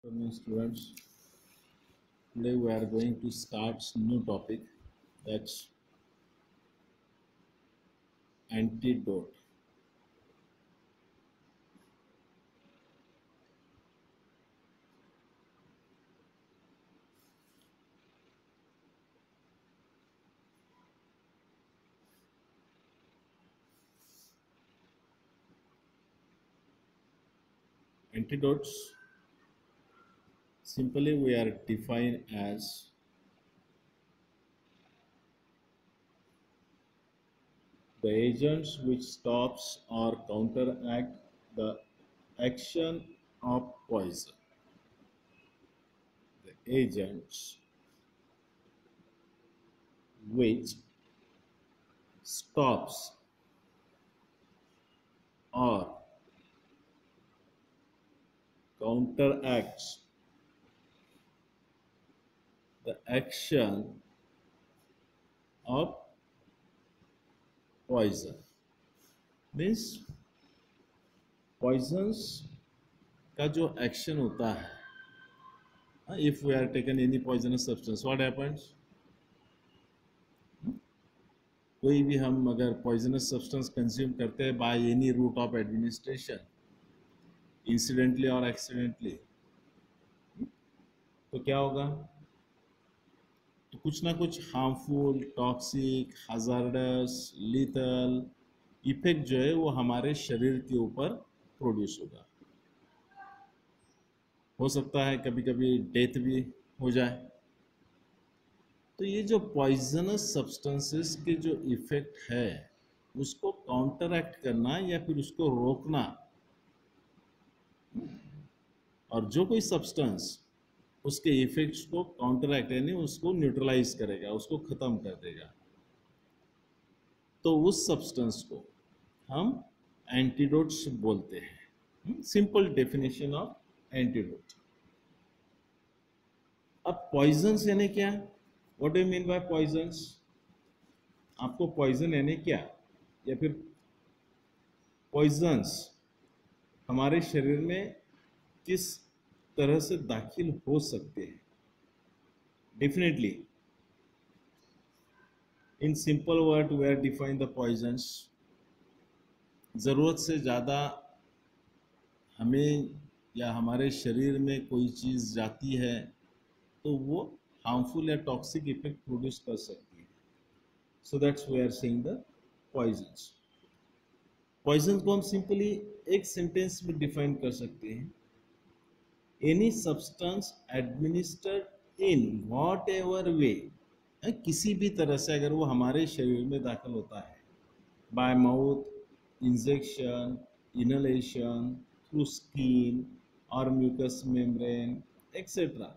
Afternoon, students. Today we are going to start new topic, that's antidote. Antidotes simply we are defined as the agents which stops or counteract the action of poison. The agents which stops or counteracts the action of poison means poisons का जो action होता है, if we are taken any poisonous substance what happens, कोई भी हम अगर poisonous substance consume करते हैं by any route of administration, incidentally और एक्सीडेंटली, तो क्या होगा, तो कुछ ना कुछ harmful, toxic, hazardous, lethal effect जो है वो हमारे शरीर के ऊपर प्रोड्यूस होगा। हो सकता है कभी कभी डेथ भी हो जाए। तो ये जो पॉइजनस सब्सटेंसेस के जो इफेक्ट है उसको काउंटरएक्ट करना या फिर उसको रोकना, और जो कोई सब्सटेंस उसके इफेक्ट्स को काउंटरएक्ट यानी उसको न्यूट्रलाइज करेगा, उसको खत्म कर देगा, तो उस सब्सटेंस को हम एंटीडोट्स बोलते हैं। Simple definition of antidote. अब पॉइजन्स यानी क्या, what do you mean by poisons? आपको पॉइजन यानी क्या, या फिर पॉइजन्स हमारे शरीर में किस तरह से दाखिल हो सकते हैं? Definitely in simple word we are define the poisons, ज़रूरत से ज़्यादा हमें या हमारे शरीर में कोई चीज़ जाती है तो वो हार्मफुल या टॉक्सिक इफेक्ट प्रोड्यूस कर सकती है। So that's we are saying the poisons. Poison को हम सिंपली एक सेंटेंस में डिफाइन कर सकते हैं, any substance administered in whatever वे, किसी भी तरह से अगर वो हमारे शरीर में दाखिल होता है, by mouth, injection, inhalation, through skin और म्यूकस मेम्ब्रेन एक्सेट्रा,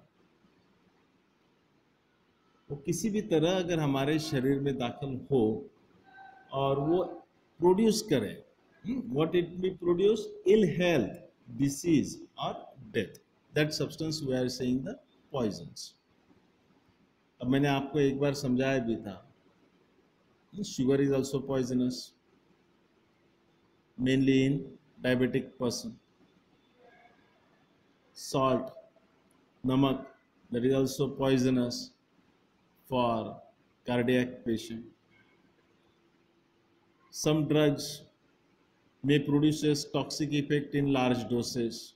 वो किसी भी तरह अगर हमारे शरीर में दाखिल हो और वो प्रोड्यूस करे, what it may produce, ill health, disease or death, that substance we are saying the poisons. अब मैंने आपको एक बार समझाया भी था, sugar is also poisonous, mainly in diabetic person. Salt, namak, that is also poisonous for cardiac patient. Some drugs may produce toxic effect in large doses.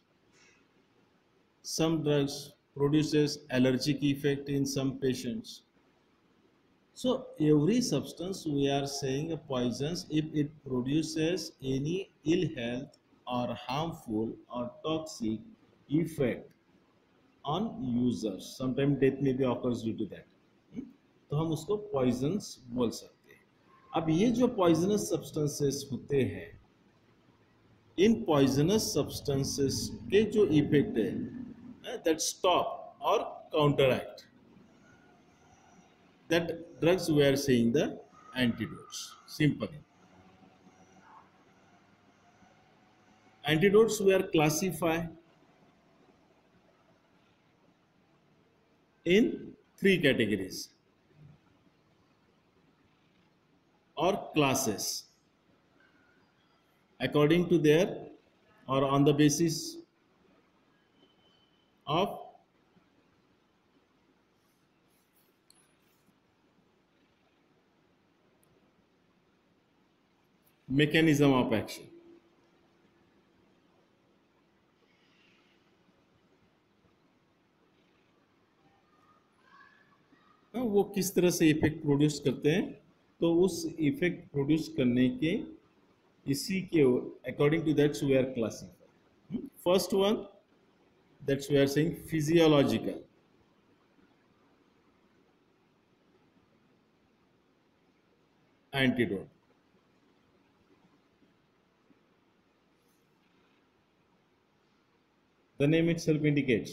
Some drugs produces allergic effect in some patients. So every substance we are saying a poisons if it produces any ill health or harmful or toxic effect on users. Sometimes death may be occurs due to that. तो हम उसको poisons बोल सकते हैं। अब ये जो poisonous substances होते हैं, इन पॉइजनस सब्सटेंसेस के जो इफेक्ट है दैट स्टॉप और counteract that drugs we are saying the antidotes. Simply antidotes we are classify in 3 categories or classes according to their or on the basis of mechanism of action. वो किस तरह से effect produce करते हैं, तो उस effect produce करने के इसी के according to that's we are classify. First one that's we are saying physiological antidote. The name itself indicates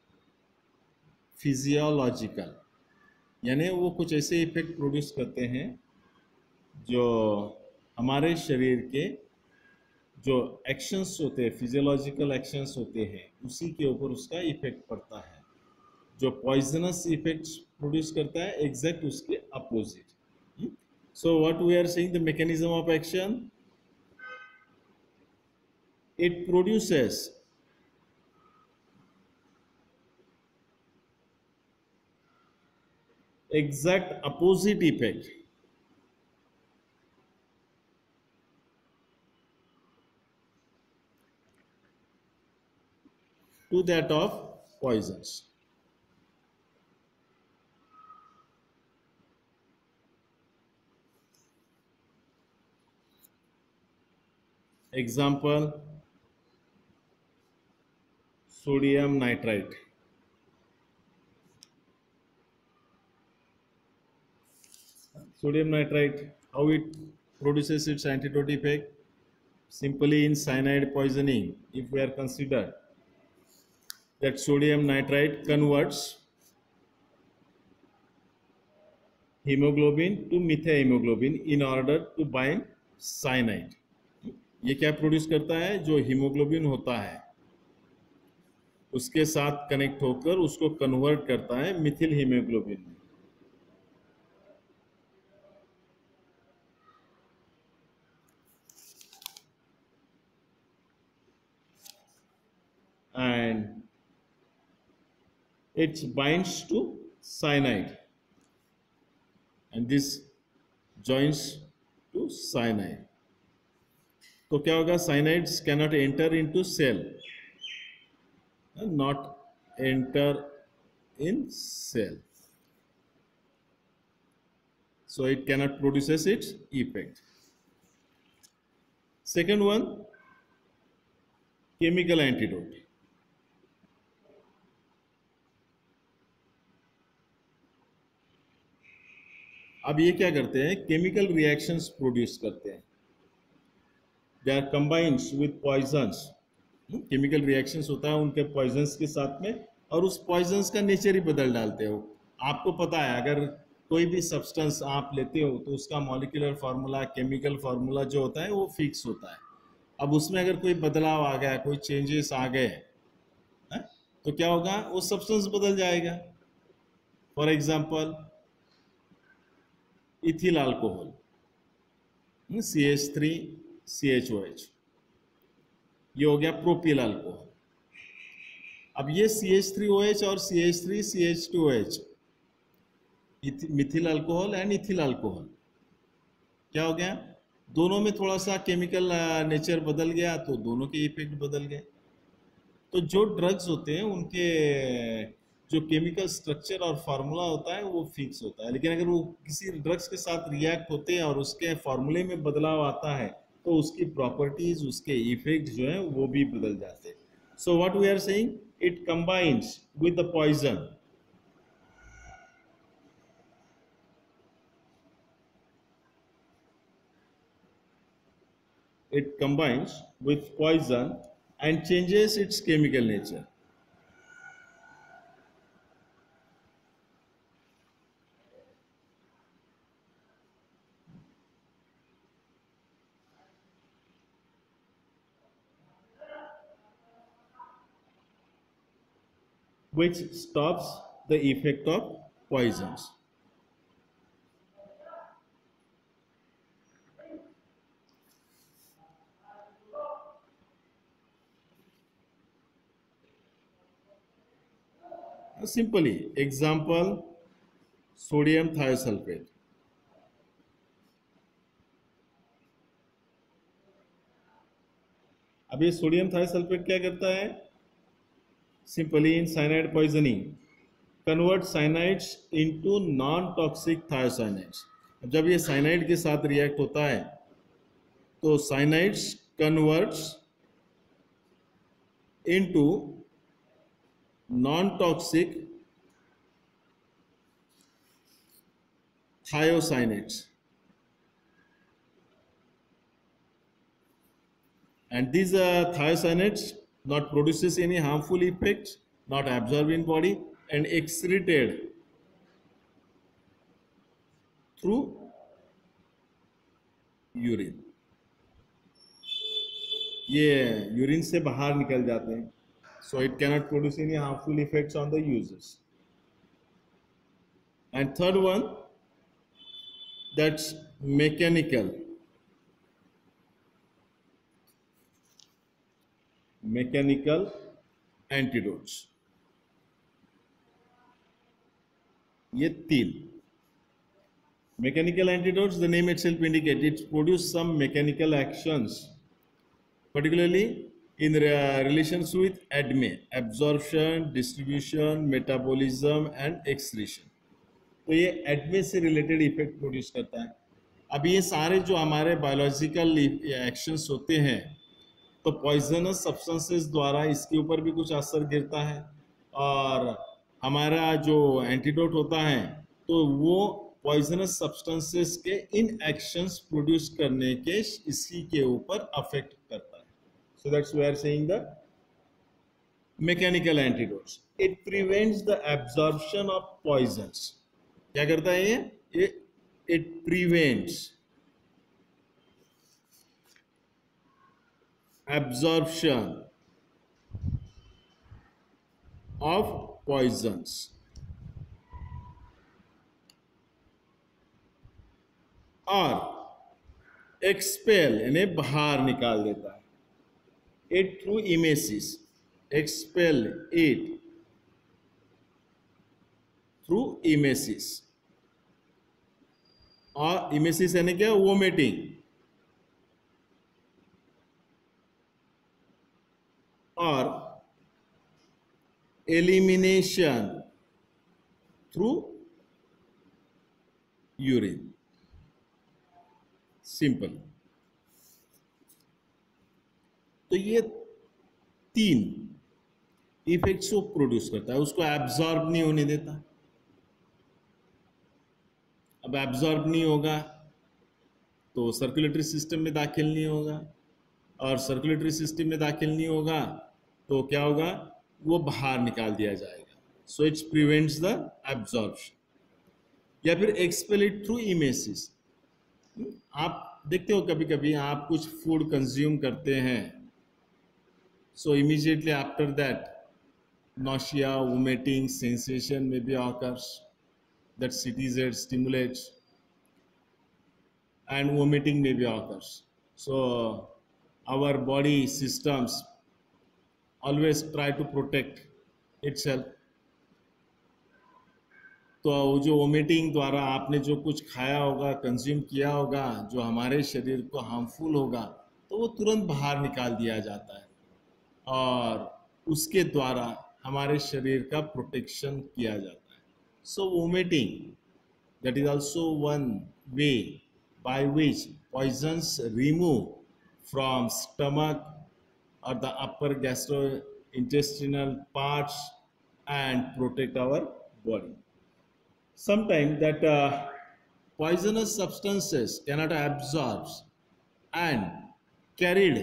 physiological, यानी वो कुछ ऐसे इफेक्ट प्रोड्यूस करते हैं जो हमारे शरीर के जो एक्शंस होते हैं, फिजियोलॉजिकल एक्शंस होते हैं, उसी के ऊपर उसका इफेक्ट पड़ता है. जो पॉइजनस इफेक्ट्स प्रोड्यूस करता है एग्जैक्ट उसके opposite. So what we are saying the mechanism of action, it produces exact opposite effect to that of poisons. Example, sodium nitrite. Sodium nitrite, how it produces its antidote effect? Simply in cyanide poisoning, if we are considered that sodium nitrite converts hemoglobin to methahemoglobin in order to bind cyanide. ये क्या produce करता है, जो haemoglobin होता है उसके साथ connect होकर उसको कन्वर्ट करता है मिथिल हीमोग्लोबिन में. And it binds to cyanide and this joins to cyanide. तो क्या होगा, cyanides cannot enter into cell, not enter in cell, so it cannot produces its effect. Second one, chemical antidote. अब ये क्या करते हैं, chemical reactions produce करते हैं. They are combined with poisons. Chemical reactions होता है उनके पॉइजन्स के साथ में, और उस पॉइजन्स का नेचर ही बदल डालते हो. आपको पता है अगर कोई भी सब्सटेंस आप लेते हो तो उसका मॉलिक्यूलर फार्मूला, केमिकल फार्मूला जो होता है वो फिक्स होता है. अब उसमें अगर कोई बदलाव आ गया, कोई चेंजेस आ गए, तो क्या होगा, वो सब्सटेंस बदल जाएगा. For example ethyl alcohol, CH3CHOH, ये हो गया प्रोपिल अल्कोहल. अब ये CH3OH और CH3CH2OH, methyl alcohol and ethyl alcohol, क्या हो गया, दोनों में थोड़ा सा केमिकल नेचर बदल गया तो दोनों के इफेक्ट बदल गए. तो जो ड्रग्स होते हैं उनके जो केमिकल स्ट्रक्चर और फार्मूला होता है वो फिक्स होता है, लेकिन अगर वो किसी ड्रग्स के साथ रिएक्ट होते हैं और उसके फार्मूले में बदलाव आता है तो उसकी प्रॉपर्टीज, उसके इफेक्ट जो है वो भी बदल जाते हैं. So what we are saying, it combines with the poison. It combines with poison and changes its chemical nature. Which stops the effect of poisons. Simply, example, sodium thiosulfate. अब ये सोडियम थायोसल्फेट क्या करता है? Simply, in cyanide poisoning, convert cyanides into non-toxic thiocyanide. जब ये cyanide के साथ react होता है तो cyanides converts into non-toxic thiocyanate, and these thiocyanates not produces any harmful effects, not absorbed in body and excreted through urine. ये urine से बाहर निकल जाते हैं, so it cannot produce any harmful effects on the users. And third one, that's mechanical antidotes. ये तीन mechanical antidotes, the name itself indicates it produce some mechanical actions, particularly in relations with ADME, absorption, distribution, metabolism and excretion. तो ये ADME से related effect produce करता है. अब ये सारे जो हमारे बायोलॉजिकल एक्शंस होते हैं तो पॉइजनस सब्सटेंसेस द्वारा इसके ऊपर भी कुछ असर गिरता है, और हमारा जो एंटीडोट होता है तो वो पॉइजनस सब्सटेंसेस के इन एक्शंस प्रोड्यूस करने के इसी के ऊपर अफेक्ट करता है. So that's we are saying the mechanical antidotes. It prevents the absorption of poisons. क्या करता है ये? It prevents absorption of poisons और expel यानी बाहर निकाल देता है. it through emesis, expel it through emesis. और emesis यानी क्या? vomiting. और elimination through urine. सिंपल. तो ये तीन इफेक्ट्स को प्रोड्यूस करता है, उसको एब्जॉर्ब नहीं होने देता. अब एब्जॉर्ब नहीं होगा तो सर्कुलेटरी सिस्टम में दाखिल नहीं होगा, और सर्कुलेटरी सिस्टम में दाखिल नहीं होगा तो क्या होगा? वो बाहर निकाल दिया जाएगा. So its prevents the absorption. या फिर एक्सपेल इट थ्रू इमेसिस. आप देखते हो कभी कभी आप कुछ फूड कंज्यूम करते हैं, so immediately after that nausea, vomiting sensation may be occurs, that CTZ stimulates, and vomiting may be occurs. So our body systems always try to protect itself. तो जो वोमिटिंग द्वारा आपने जो कुछ खाया होगा, कंज्यूम किया होगा, जो हमारे शरीर को हार्मफुल होगा, तो वो तुरंत बाहर निकाल दिया जाता है और उसके द्वारा हमारे शरीर का प्रोटेक्शन किया जाता है. So vomiting, that is also one way by which poisons remove from stomach or the upper gastrointestinal parts and protect our body. Sometimes that poisonous substances cannot absorb and carried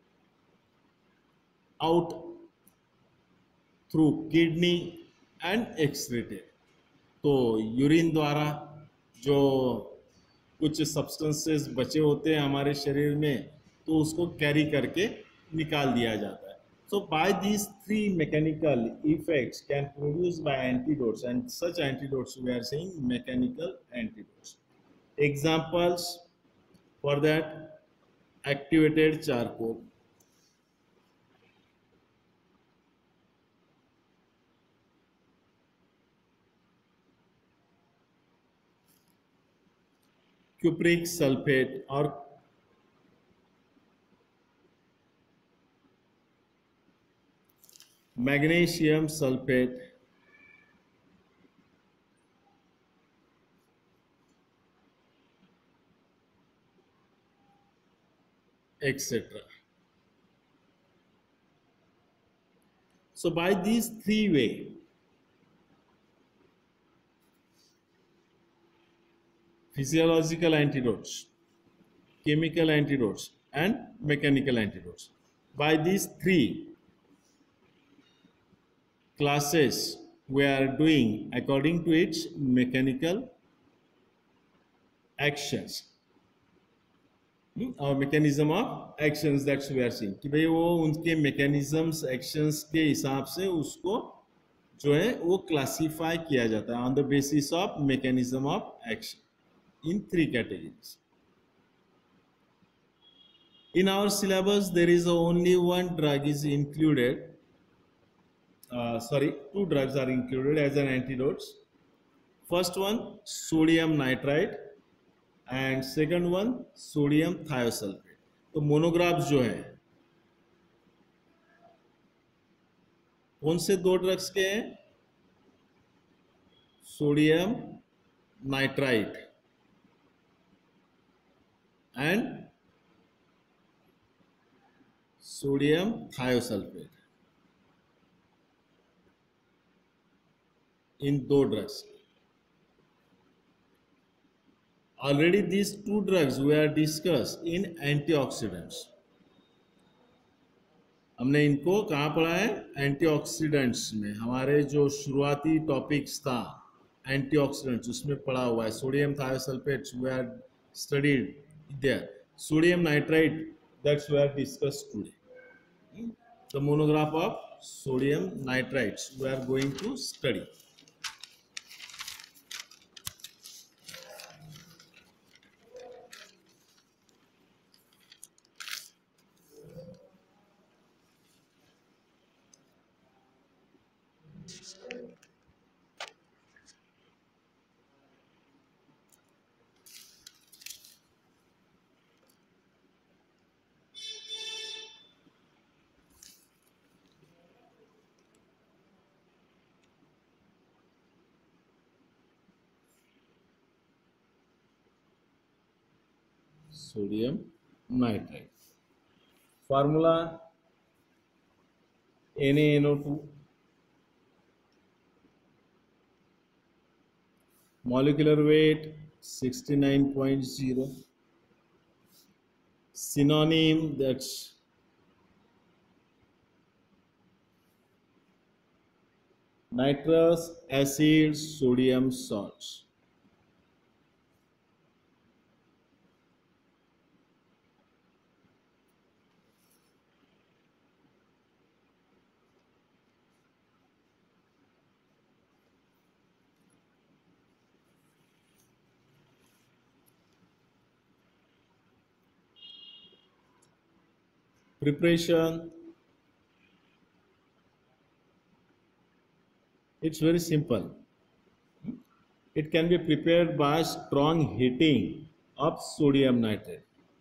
out through kidney and excreted. तो urine द्वारा जो कुछ substances बचे होते हैं हमारे शरीर में तो उसको कैरी करके निकाल दिया जाता है. So by these three mechanical effects can produce by antidotes, and such antidotes we are saying mechanical antidotes. Examples for that, activated charcoal, cupric sulfate or magnesium sulfate, etc. So by these three ways, physiological antidotes, chemical antidotes, and mechanical antidotes. By these three classes, we are doing according to its mechanical actions. और mechanism of actions that we are seeing कि भाई वो उनके mechanisms actions के हिसाब से उसको जो है वो क्लासिफाई किया जाता है on the basis of mechanism of action in three categories. In our syllabus there is only one drug is included, two drugs are included as an antidotes. First one sodium nitrite and second one sodium thiosulfate. तो monographs जो है कौन से दो drugs के हैं? Sodium nitrite and sodium thiosulfate, इन दो drugs. Already these two drugs were discussed in antioxidants. हमने इनको कहाँ पढ़ा है? एंटीऑक्सीडेंट्स में. हमारे जो शुरुआती टॉपिक्स था एंटीऑक्सीडेंट्स उसमें पढ़ा हुआ है. Sodium thiosulfates we are studied there. Sodium nitrite that's we are discussed today. The monograph of sodium nitrites we are going to study. Sodium nitrite. Formula NaNO2. Molecular weight 69.0. Synonym that's nitrous acid sodium salts. Preparation, it's very simple. It can be prepared by strong heating of sodium nitrate.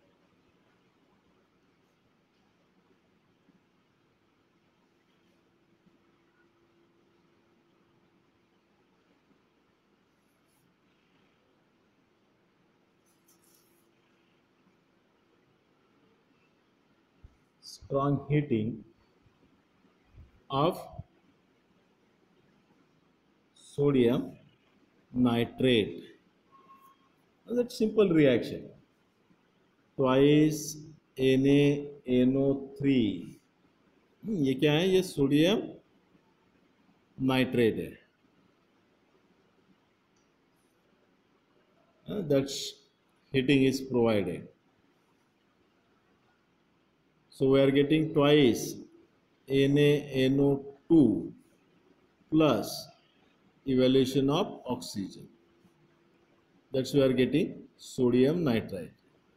Strong heating of sodium nitrate. That's simple reaction. Twice NaNO3. ये क्या है? ये sodium nitrate है. That's heating is provided. So we are getting twice NaNO2 plus evaluation of oxygen. That's we are getting sodium nitrite.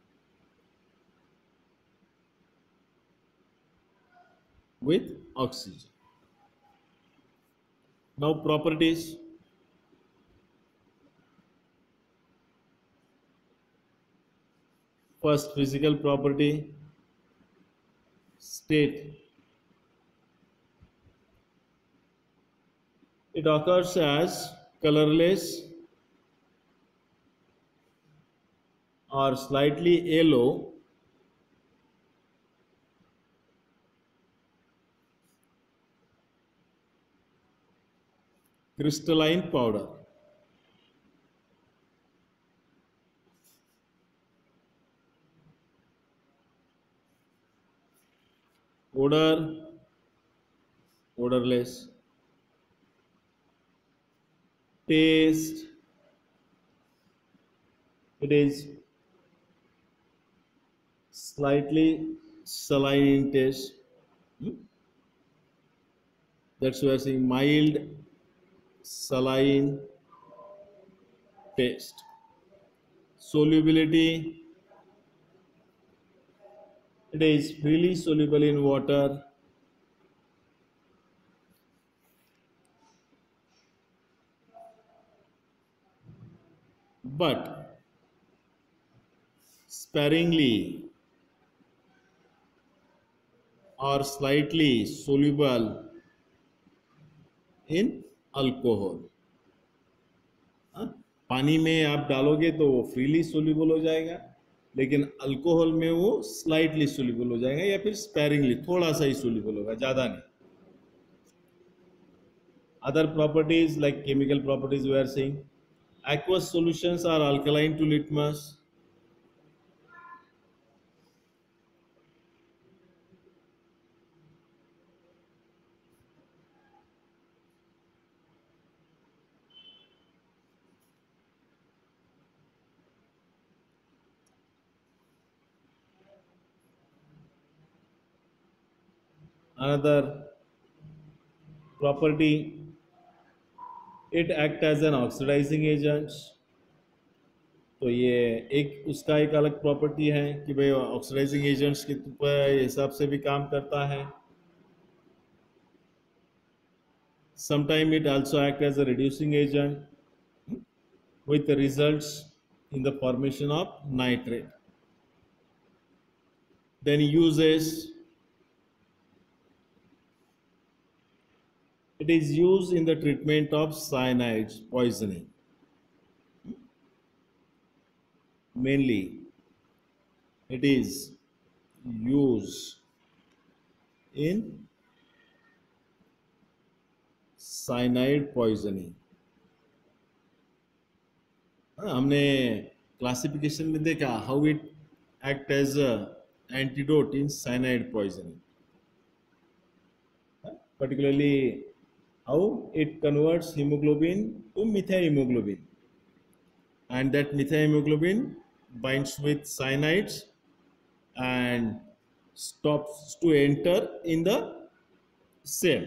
With oxygen. Now properties. First physical property, state. It occurs as colorless or slightly yellow crystalline powder. Odor, odorless. Taste, it is slightly saline in taste. Hmm? That's why I say mild saline taste. Solubility, it is freely soluble in water. But sparingly or slightly soluble in alcohol. हाँ? पानी में आप डालोगे तो वो freely soluble हो जाएगा, लेकिन अल्कोहल में वो स्लाइटली सोल्यूबल हो जाएगा या फिर स्पेरिंगली थोड़ा सा ही सोल्यूबल होगा, ज़्यादा नहीं. Other properties like chemical properties we are saying, aqueous solutions are alkaline to litmus. Another property, it act as an oxidizing agent. तो ये एक उसका एक अलग प्रॉपर्टी है कि भाई ऑक्सीडाइजिंग एजेंट्स के हिसाब से भी काम करता है. Sometimes it also act as a reducing agent with the results in the formation of nitrate. Then uses, it is used in the treatment of cyanides poisoning. Mainly it is used in cyanide poisoning. हमने classification में देखा how it act as a antidote in cyanide poisoning, particularly how it converts hemoglobin to methyl and that methyl binds with cyanides and stops to enter in the cell.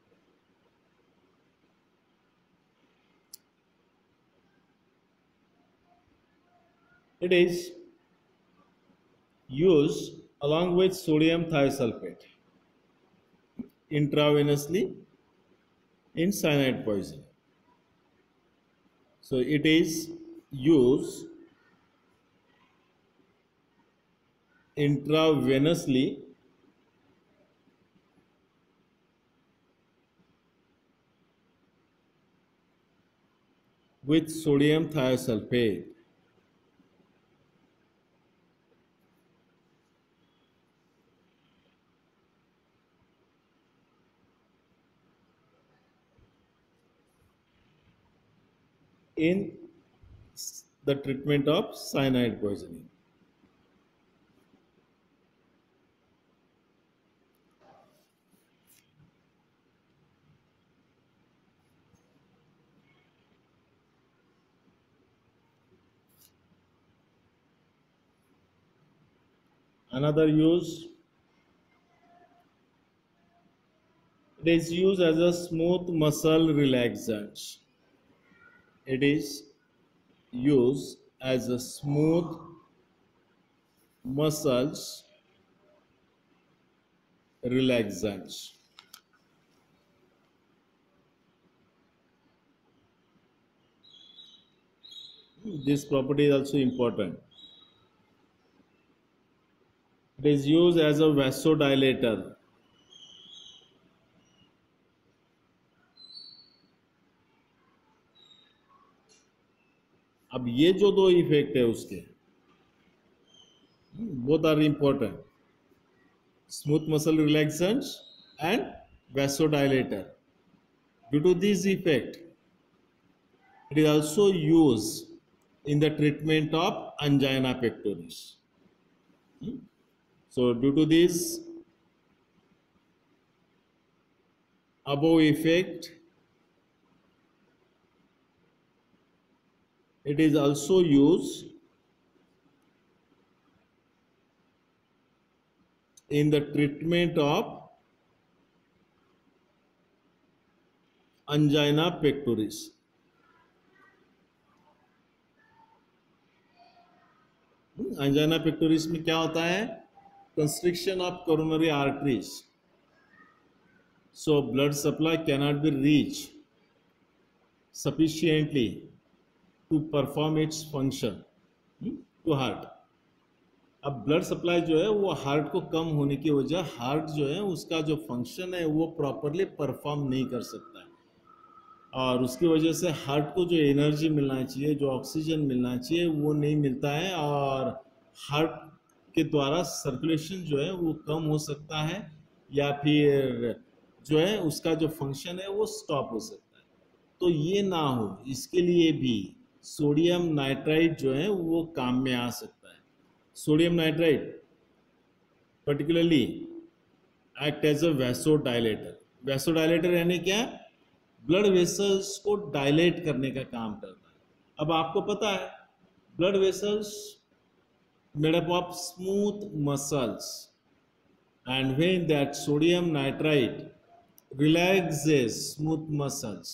It is used along with sodium thiosulfate intravenously in cyanide poisoning. So it is used intravenously with sodium thiosulfate. In the treatment of cyanide poisoning. Another use, it is used as a smooth muscle relaxant. It is used as a smooth muscles relaxant. This property is also important. It is used as a vasodilator. अब ये जो दो effect है उसके, both are important. Smooth muscle relaxant and vasodilator. Due to this effect, it is also used in the treatment of angina pectoris. So due to this above effect, it is also used in the treatment of angina pectoris. angina pectoris में क्या होता है? Constriction of coronary arteries, so blood supply cannot be reached sufficiently to perform its function to heart. अब blood supply जो है वो heart को कम होने की वजह हार्ट जो है उसका जो फंक्शन है वो प्रॉपरली परफॉर्म नहीं कर सकता है, और उसकी वजह से हार्ट को जो एनर्जी मिलना चाहिए, जो ऑक्सीजन मिलना चाहिए, वो नहीं मिलता है, और हार्ट के द्वारा सर्कुलेशन जो है वो कम हो सकता है, या फिर जो है उसका जो फंक्शन है वो स्टॉप हो सकता है। तो ये ना हो, इसके लिए भी सोडियम नाइट्राइट जो है वो काम में आ सकता है। Sodium nitrite particularly act as a vasodilator. Vasodilator यानी क्या? ब्लड वेसल्स को डायलेट करने का काम करता है। अब आपको पता है blood vessels made up of smooth muscles, and when that sodium nitrite relaxes smooth muscles,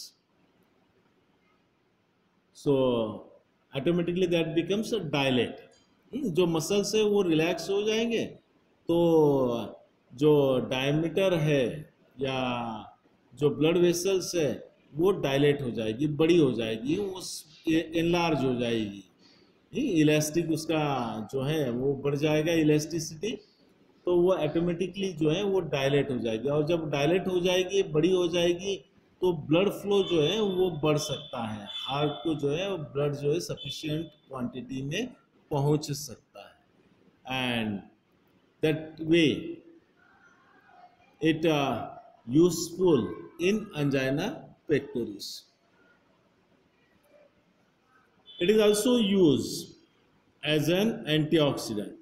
so automatically that becomes a dilate. जो मसल्स है वो रिलैक्स हो जाएंगे, तो जो डायमीटर है या जो ब्लड वेसल्स है वो डायलेट हो जाएगी, बड़ी हो जाएगी, वो एनलार्ज हो जाएगी, इलास्टिक उसका जो है वो बढ़ जाएगा, इलास्टिसिटी, तो वो ऑटोमेटिकली जो है वो डायलेट हो जाएगी, और जब डायलेट हो जाएगी, बड़ी हो जाएगी, तो ब्लड फ्लो जो है वो बढ़ सकता है, हार्ट को जो है ब्लड जो है सफिशिएंट क्वांटिटी में पहुंच सकता है, and that way it useful in angina pectoris. It is also used as an antioxidant.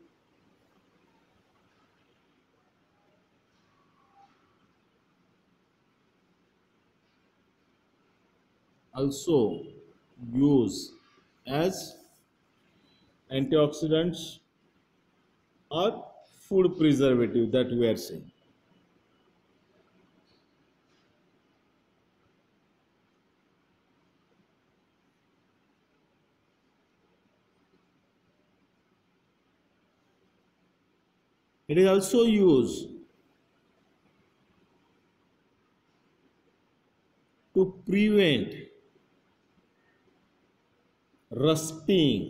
Also used as antioxidants or food preservative that we are saying. It is also used to prevent rusting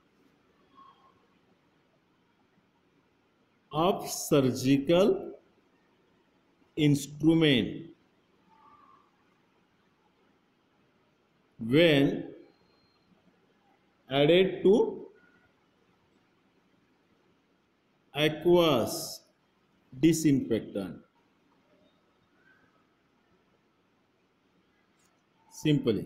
of surgical instrument when added to aqueous disinfectant. Simply,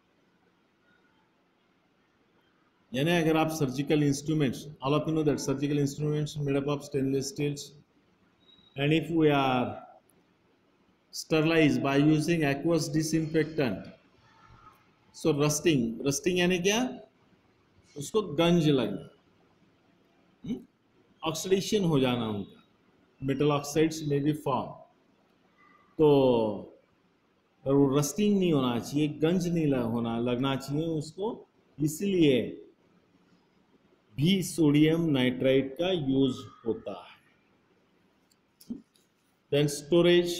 यानी अगर आप surgical instruments, all of you know that surgical instruments made up of stainless steels, and if we are sterilise by using aqueous disinfectant, so rusting यानी क्या? उसको गंज लगना, oxidation हो जाना उनका, मेटल ऑक्साइड्स में भी फॉर्म, तो वो रस्टिंग नहीं होना चाहिए, गंज नहीं लगना चाहिए उसको, इसलिए भी सोडियम नाइट्राइट का यूज होता है। Then storage,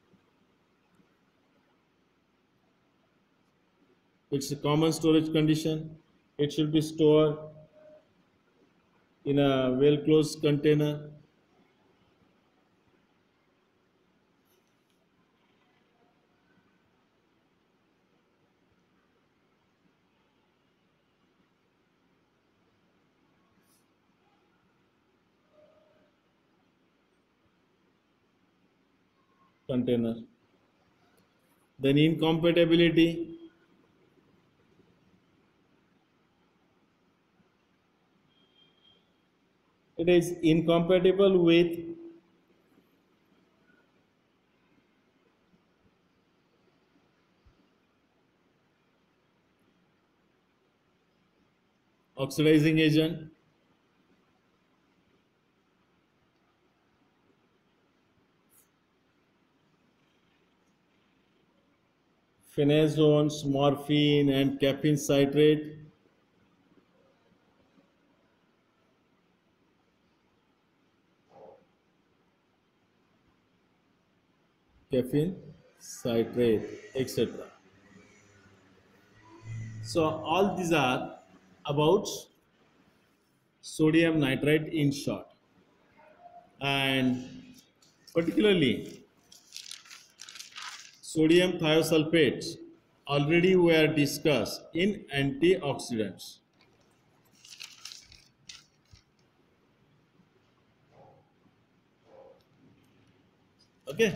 it's a common storage condition. It should be stored in a well closed container container. Then incompatibility. It is incompatible with oxidizing agent. Phenazones, morphine, and caffeine citrate. Caffeine citrate, etc. So all these are about sodium nitrite in short, and particularly sodium thiosulfates already were discussed in antioxidants. Okay.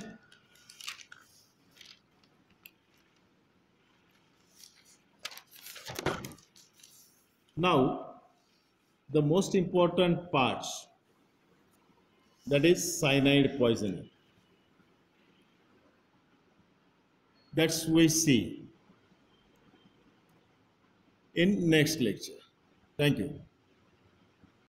Now the most important parts, that is cyanide poisoning. That's we see in next lecture. Thank you.